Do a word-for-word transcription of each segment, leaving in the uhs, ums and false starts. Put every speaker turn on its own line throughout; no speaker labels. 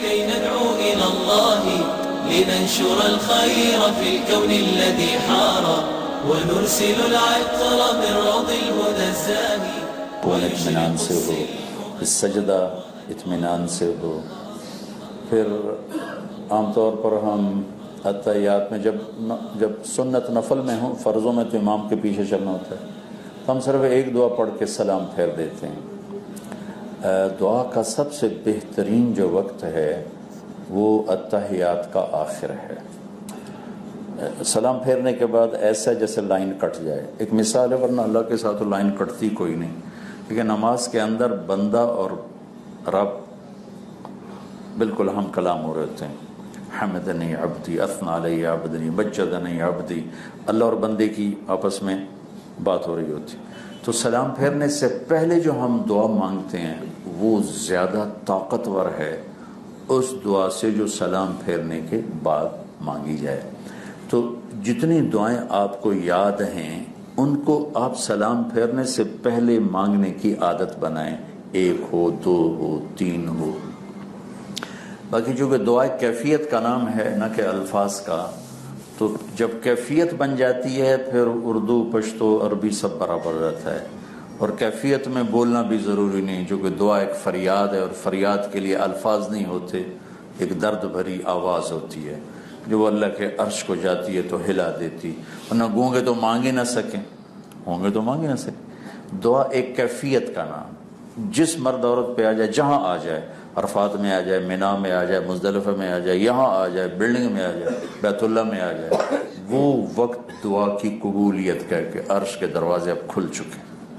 كي ندعو إلى الله لننشر الخير في الكون الذي حار ونرسل العطر من روض الهدى الزاهي
اطمینان سے ہو، سجدہ اطمینان سے ہو. پھر عام طور پر ہم اتحیات میں جب جب سنت نفل میں ہوں، فرضوں میں تو امام کے پیچھے چلنا ہوتا ہے، تو ہم صرف ایک دعا پڑھ کے سلام پھیر دیتے ہیں. دعا کا سب سے بہترین جو وقت ہے وہ اتحیات کا آخر ہے. سلام پھیرنے کے بعد ایسا جیسے لائن کٹ جائے. ایک مثال ہے، ورنہ اللہ کے ساتھ لائن کٹتی کوئی نہیں، لیکن نماز کے اندر بندہ اور رب بالکل ہم کلام ہو رہے ہوتے ہیں. حمدنی عبدی، اثنا علی عبدی، مجدنی عبدی، اللہ اور بندے کی آپس میں بات ہو رہی ہوتی. تو سلام پھیرنے سے پہلے جو ہم دعا مانگتے ہیں وہ زیادہ طاقتور ہے اس دعا سے جو سلام پھیرنے کے بعد مانگی جائے. تو جتنی دعائیں آپ کو یاد ہیں ان کو آپ سلام پھیرنے سے پہلے مانگنے کی عادت بنائیں، ایک ہو، دو ہو، تین ہو. باقی چونکہ دعا کیفیت کا نام ہے نہ کہ الفاظ کا، تو جب کیفیت بن جاتی ہے پھر اردو، پشتو، عربی سب برابر رہتا ہے. اور کیفیت میں بولنا بھی ضروری نہیں، جو کہ دعا ایک فریاد ہے اور فریاد کے لیے الفاظ نہیں ہوتے، ایک درد بھری آواز ہوتی ہے جو وہ اللہ کے عرش کو جاتی ہے تو ہلا دیتی. ورنہ گونگے تو مانگ ہی نہ سکیں، ہوں گے تو مانگ ہی نہ سکیں. دعا ایک کیفیت کا نام، جس مرد عورت پہ آ جائے، جہاں آ جائے، عرفات میں آ جائے، مینا میں آ جائے، مزدلفہ میں آ جائے، یہاں آ جائے، بلڈنگ میں آ جائے، بیت اللہ میں آ جائے، وہ وقت دعا کی قبولیت کا ہے کہ عرش کے دروازے اب کھل چکے.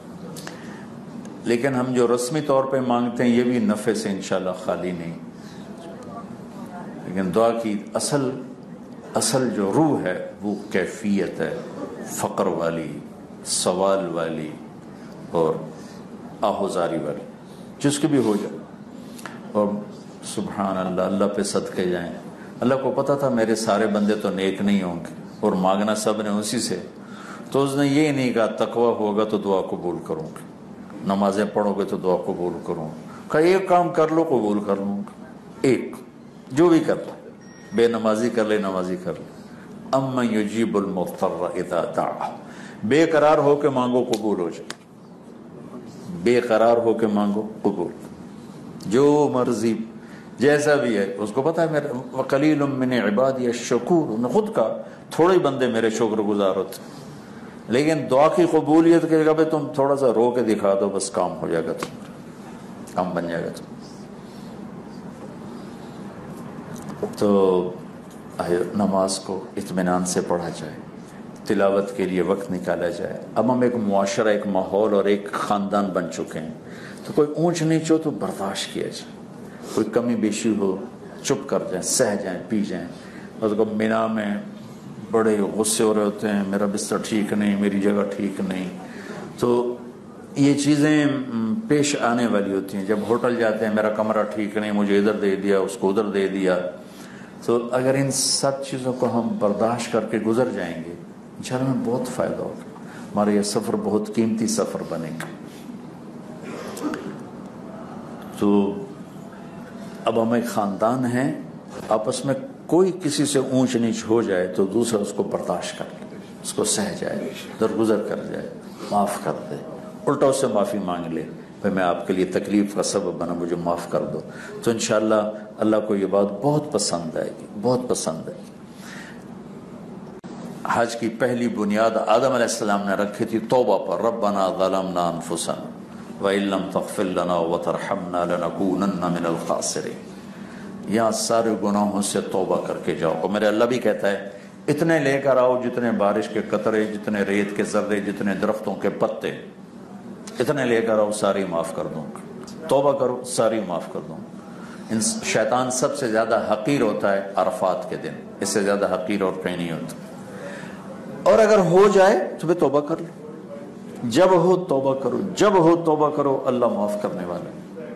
لیکن ہم جو رسمی طور پہ مانگتے ہیں یہ بھی نفع سے انشاءاللہ خالی نہیں. لیکن دعا کی اصل اصل جو روح ہے وہ کیفیت ہے، فقر والی، سوال والی اور آہوزاری والی، جس کی بھی ہو جائے. اور سبحان اللہ، اللہ پہ صدقے جائیں. اللہ کو پتا تھا میرے سارے بندے تو نیک نہیں ہوں گے اور مانگنا سب نے اسی سے، تو اس نے یہ نہیں کہا تقویٰ ہوگا تو دعا قبول کروں گا، نمازیں پڑھو گے تو دعا قبول کروں گا. کہا ایک کام کر لو قبول کر لوں گا، ایک جو بھی کر لو، بے نمازی کر لے، نمازی کر لے. امن یجیب المضطر اذا دعا، بے قرار ہو کے مانگو قبول ہو جائے، بے قرار ہو کے مانگو قبول، جو مرضی جیسا بھی ہے. اس کو پتا ہے میرے وقلیل من عبادی الشکور، انہوں نے خود کہا تھوڑے بندے میرے شکر گزار ہوتے. لیکن دعا کی قبولیت کے جگہ پہ تم تھوڑا سا رو کے دکھا دو، بس کام ہو جائے گا، تمہارا کام بن جائے گا. تم تو نماز کو اطمینان سے پڑھا جائے، تلاوت کے لیے وقت نکالا جائے. اب ہم ایک معاشرہ، ایک ماحول اور ایک خاندان بن چکے ہیں، تو کوئی اونچ نیچ ہو تو برداشت کیا جائے، کوئی کمی بیشی ہو چپ کر جائیں، سہ جائیں، پی جائیں. اور کو مینا میں بڑے غصے ہو رہے ہوتے ہیں، میرا بستر ٹھیک نہیں، میری جگہ ٹھیک نہیں. تو یہ چیزیں پیش آنے والی ہوتی ہیں. جب ہوٹل جاتے ہیں، میرا کمرہ ٹھیک نہیں، مجھے ادھر دے دیا، اس کو ادھر دے دیا. تو اگر ان سب چیزوں کو ہم برداشت کر کے گزر جائیں گے انشاءاللہ ہمیں بہت فائدہ ہوگا، ہمارا یہ سفر بہت قیمتی سفر بنے گا. تو اب ہم ایک خاندان ہیں، آپس میں کوئی کسی سے اونچ نیچ ہو جائے تو دوسرا اس کو برداشت کر لے، اس کو سہ جائے، درگزر کر جائے، معاف کر دے، الٹا اس سے معافی مانگ لے، بھائی میں آپ کے لیے تکلیف کا سبب بنا، مجھے معاف کر دو. تو انشاءاللہ اللہ کو یہ بات بہت پسند آئے گی، بہت پسند آئے گی. حج کی پہلی بنیاد آدم علیہ السلام نے رکھی تھی توبہ پر. ربنا ظلمنا انفسنا وَإِن لَّمْ تَغْفِرْ لَنَا وَتَرْحَمْنَا لَنَكُونَنَّ مِنَ الْخَاسِرِينَ. یہاں سارے گناہوں سے توبہ کر کے جاؤ. اور میرے اللہ بھی کہتا ہے اتنے لے کر آؤ جتنے بارش کے قطرے، جتنے ریت کے ذرے، جتنے درختوں کے پتے، اتنے لے کر آؤ، ساری معاف کر دوں گا. توبہ کرو، ساری معاف کر دوں گا. شیطان سب سے زیادہ حقیر ہوتا ہے عرفات کے دن، اس سے زیادہ حقیر اور کہیں نہیں ہوتا. اور اگر ہو جائے تو پھر توبہ کر لو، جب ہو توبہ کرو، جب ہو توبہ کرو، اللہ معاف کرنے والا.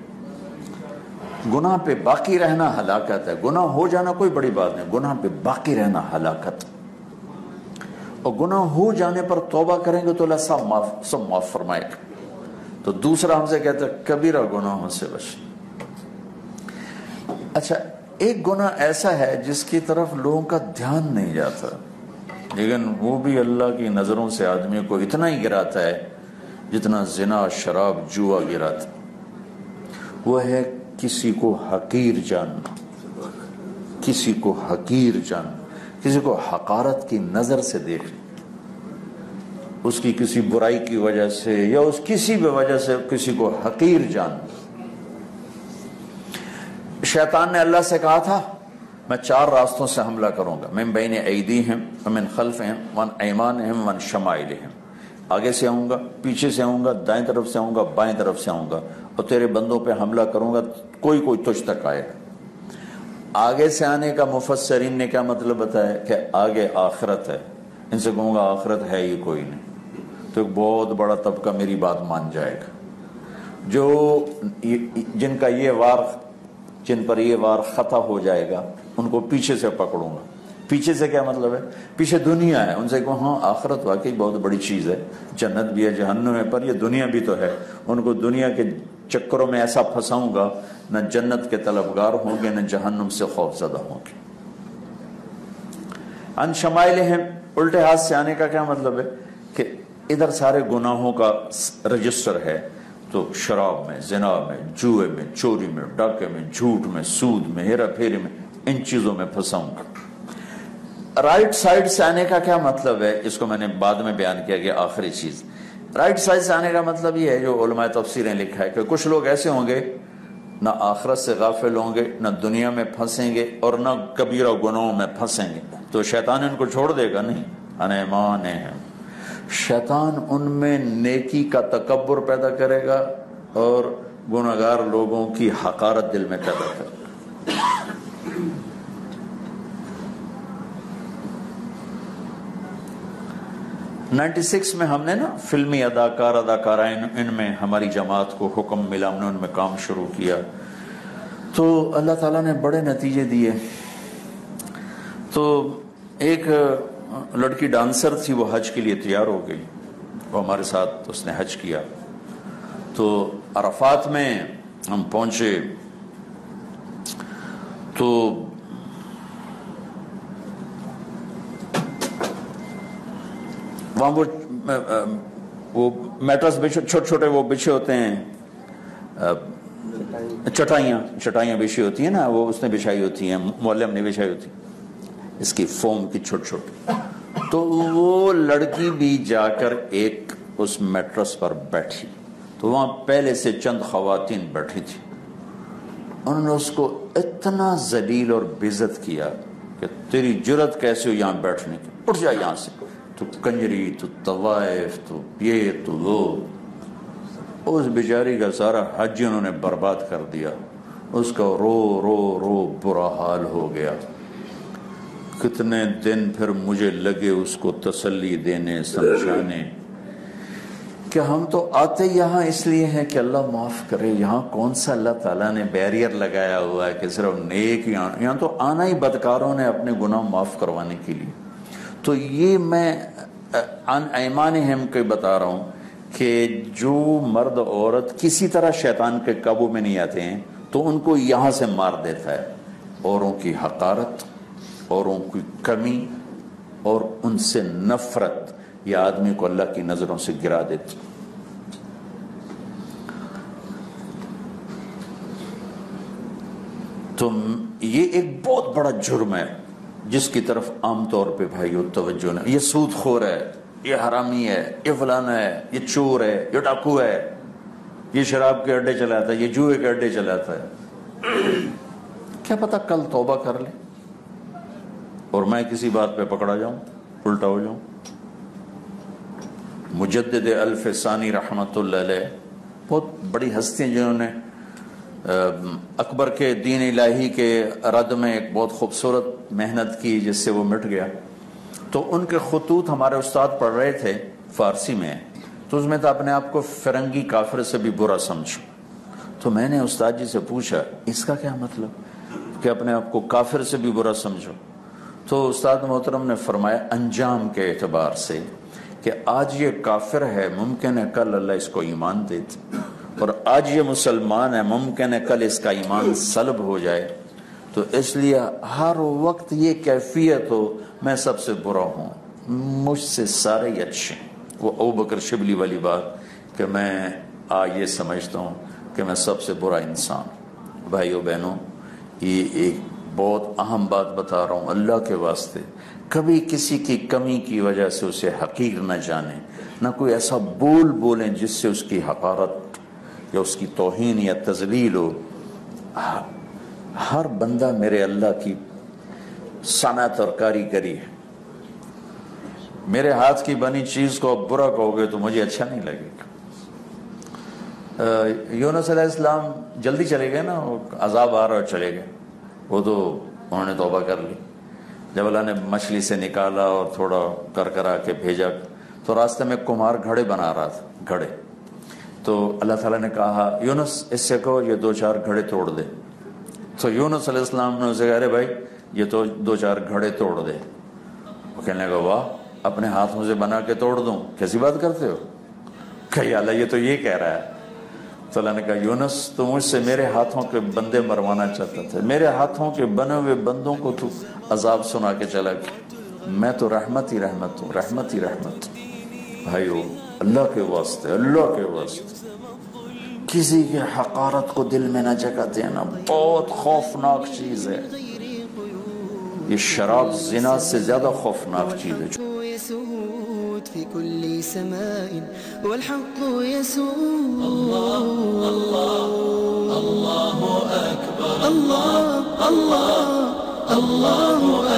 گناہ پہ باقی رہنا ہلاکت ہے. گناہ ہو جانا کوئی بڑی بات نہیں، گناہ پہ باقی رہنا ہلاکت. اور گناہ ہو جانے پر توبہ کریں گے تو اللہ سب معاف سب معاف فرمائے گا. تو دوسرا ہم سے کہتا ہے کبیرہ گناہوں سے بچ. اچھا ایک گناہ ایسا ہے جس کی طرف لوگوں کا دھیان نہیں جاتا، لیکن وہ بھی اللہ کی نظروں سے آدمی کو اتنا ہی گراتا ہے جتنا زنا، شراب، جوا گراتا، وہ ہے کسی کو حقیر جاننا، کسی کو حقیر جاننا، کسی کو حقارت کی نظر سے دیکھنا، اس کی کسی برائی کی وجہ سے یا اس کسی بھی وجہ سے کسی کو حقیر جاننا۔ شیطان نے اللہ سے کہا تھا میں چار راستوں سے حملہ کروں گا، من بین ایدیہم ومن خلفہم وعن ایمانہم وعن شمائلہم، آگے سے آؤں گا، پیچھے سے آؤں گا، دائیں طرف سے آؤں گا، بائیں طرف سے آؤں گا، اور تیرے بندوں پہ حملہ کروں گا، کوئی کوئی تجھ تک آئے گا۔ آگے سے آنے کا مفسرین نے کیا مطلب بتایا کہ آگے آخرت ہے، ان سے کہوں گا آخرت ہے ہی کوئی نہیں، تو ایک بہت بڑا طبقہ میری بات مان جائے گا، جو جن کا یہ وار جن پر یہ وار خطا ہو جائے گا ان کو پیچھے سے پکڑوں گا۔ پیچھے سے کیا مطلب ہے؟ پیچھے دنیا ہے، ان سے کہوں ہاں آخرت واقعی بہت بڑی چیز ہے، جنت بھی ہے، جہنم ہے، پر یہ دنیا بھی تو ہے، ان کو دنیا کے چکروں میں ایسا پھنساؤں گا نہ جنت کے طلبگار ہوں گے نہ جہنم سے خوف زدہ ہوں گے۔ ان شمائلہم، الٹے ہاتھ سے آنے کا کیا مطلب ہے کہ ادھر سارے گناہوں کا رجسٹر ہے، تو شراب میں، زنا میں، جوئے میں، چوری میں، ڈاکے میں، جھوٹ میں، سود میں، ہیرا پھیری میں، ان چیزوں میں پھنساؤں گا۔ رائٹ سائڈ سے آنے کا کیا مطلب ہے؟ اس کو میں نے بعد میں بیان کیا کہ آخری چیز رائٹ سائڈ سے آنے کا مطلب یہ ہے جو علماء تفسیریں لکھا ہے کہ کچھ لوگ ایسے ہوں گے نہ آخرت سے غافل ہوں گے، نہ دنیا میں پھنسیں گے اور نہ کبیرہ گناہوں میں پھنسیں گے، تو شیطان ان کو چھوڑ دے گا نہیں۔ انیمان ہیں، شیطان ان میں نیکی کا تکبر پیدا کرے گا اور گناہگار لوگوں کی حقارت دل میں پیدا کرے گا۔ نائنٹی سکس میں ہم نے نا فلمی اداکار اداکارہ ان میں ہماری جماعت کو حکم ملا، ہم نے ان میں کام شروع کیا، تو اللہ تعالیٰ نے بڑے نتیجے دیے۔ تو ایک لڑکی ڈانسر تھی، وہ حج کے لیے تیار ہو گئی، وہ ہمارے ساتھ اس نے حج کیا، تو عرفات میں ہم پہنچے تو وہاں وہ وہ میٹرس بچھے چھوٹے چھوٹے وہ بچھے ہوتے ہیں، چٹائیاں چٹائیاں بچھی ہوتی ہیں نا، وہ اس نے بچھائی ہوتی ہیں، معلم نے بچھائی ہوتی ہیں، اس کی فوم کی چھوٹی چھوٹی، تو وہ لڑکی بھی جا کر ایک اس میٹرس پر بیٹھی، تو وہاں پہلے سے چند خواتین بیٹھی تھی، انہوں نے اس کو اتنا ذلیل اور بےعزت کیا کہ تیری جرت کیسے ہو یہاں بیٹھنے کی، اٹھ جا یہاں سے، تو کنجری، تو طوائف، تو یہ تو وہ، اس بیچاری کا سارا حج انہوں نے برباد کر دیا، اس کا رو رو رو برا حال ہو گیا۔ کتنے دن پھر مجھے لگے اس کو تسلی دینے، سمجھانے کہ ہم تو آتے یہاں اس لیے ہیں کہ اللہ معاف کرے، یہاں کون سا اللہ تعالیٰ نے بیریئر لگایا ہوا ہے کہ صرف نیک، یہاں تو آنا ہی بدکاروں نے اپنے گناہ معاف کروانے کے لیے۔ تو یہ میں ان ایمانہم کے بتا رہا ہوں کہ جو مرد عورت کسی طرح شیطان کے قابو میں نہیں آتے ہیں تو ان کو یہاں سے مار دیتا ہے، اوروں کی حقارت، اوروں کی کمی اور ان سے نفرت، یہ آدمی کو اللہ کی نظروں سے گرا دیتی۔ تو یہ ایک بہت بڑا جرم ہے جس کی طرف عام طور پہ بھائیو توجہ نہیں، یہ سود خور ہے، یہ حرامی ہے، یہ فلانا ہے، یہ چور ہے، یہ ڈاکو ہے، یہ شراب کے اڈے چلاتا ہے، یہ جوئے کے اڈے چلاتا ہے، کیا پتہ کل توبہ کر لے اور میں کسی بات پہ پکڑا جاؤں، الٹا ہو جاؤں۔ مجدد الف ثانی رحمت اللہ علیہ بہت بڑی ہستی ہیں جنہوں نے اکبر کے دین الہی کے رد میں ایک بہت خوبصورت محنت کی جس سے وہ مٹ گیا، تو ان کے خطوط ہمارے استاد پڑھ رہے تھے فارسی میں، تو اس میں تو اپنے آپ کو فرنگی کافر سے بھی برا سمجھو، تو میں نے استاد جی سے پوچھا اس کا کیا مطلب کہ اپنے آپ کو کافر سے بھی برا سمجھو؟ تو استاد محترم نے فرمایا انجام کے اعتبار سے کہ آج یہ کافر ہے، ممکن ہے کل اللہ اس کو ایمان دے دے، اور آج یہ مسلمان ہے، ممکن ہے کل اس کا ایمان سلب ہو جائے، تو اس لیے ہر وقت یہ کیفیت ہو میں سب سے برا ہوں، مجھ سے سارے ہی اچھے ہیں۔ وہ ابوبکر شبلی والی بات کہ میں آج یہ سمجھتا ہوں کہ میں سب سے برا انسان۔ بھائیو بہنوں، یہ ایک بہت اہم بات بتا رہا ہوں اللہ کے واسطے، کبھی کسی کی کمی کی وجہ سے اسے حقیر نہ جانیں، نہ کوئی ایسا بول بولیں جس سے اس کی حقارت یا اس کی توہین یا تذلیل ہو۔ ہر بندہ میرے اللہ کی صنعت اور کاریگری ہے، میرے ہاتھ کی بنی چیز کو آپ برا کہو گے تو مجھے اچھا نہیں لگے گا۔ یونس علیہ السلام جلدی چلے گئے نا، عذاب آ رہا اور چلے گئے، وہ تو انہوں نے توبہ کر لی۔ جب اللہ نے مچھلی سے نکالا اور تھوڑا کر کرا کے بھیجا تو راستے میں کمہار گھڑے بنا رہا تھا، گھڑے، تو اللہ تعالیٰ نے کہا یونس اس سے کہو یہ دو چار گھڑے توڑ دے۔ تو یونس علیہ السلام نے اسے کہا ارے بھائی یہ تو دو چار گھڑے توڑ دے۔ وہ کہنے لگا واہ، اپنے ہاتھوں سے بنا کے توڑ دوں، کیسی بات کرتے ہو؟ کہ اللہ یہ تو یہ کہہ رہا ہے۔ تو اللہ نے کہا یونس تو مجھ سے میرے ہاتھوں کے بندے مروانا چاہتا تھا، میرے ہاتھوں کے بنے ہوئے بندوں کو تو عذاب سنا کے چلا گیا، میں تو رحمت ہی رحمت ہوں، رحمت ہی رحمت ہوں۔ بھائیو اللہ کے واسطے، اللہ کے واسطے کسی کی حقارت کو دل میں نہ جگہ دینا، بہت خوفناک چیز ہے۔ یہ شراب زنا سے زیادہ خوفناک چیز ہے۔
في كل سماء والحق يسود
الله الله الله أكبر
الله الله الله